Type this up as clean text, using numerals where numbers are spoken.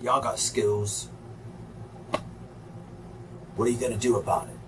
Y'all got skills. What are you gonna do about it?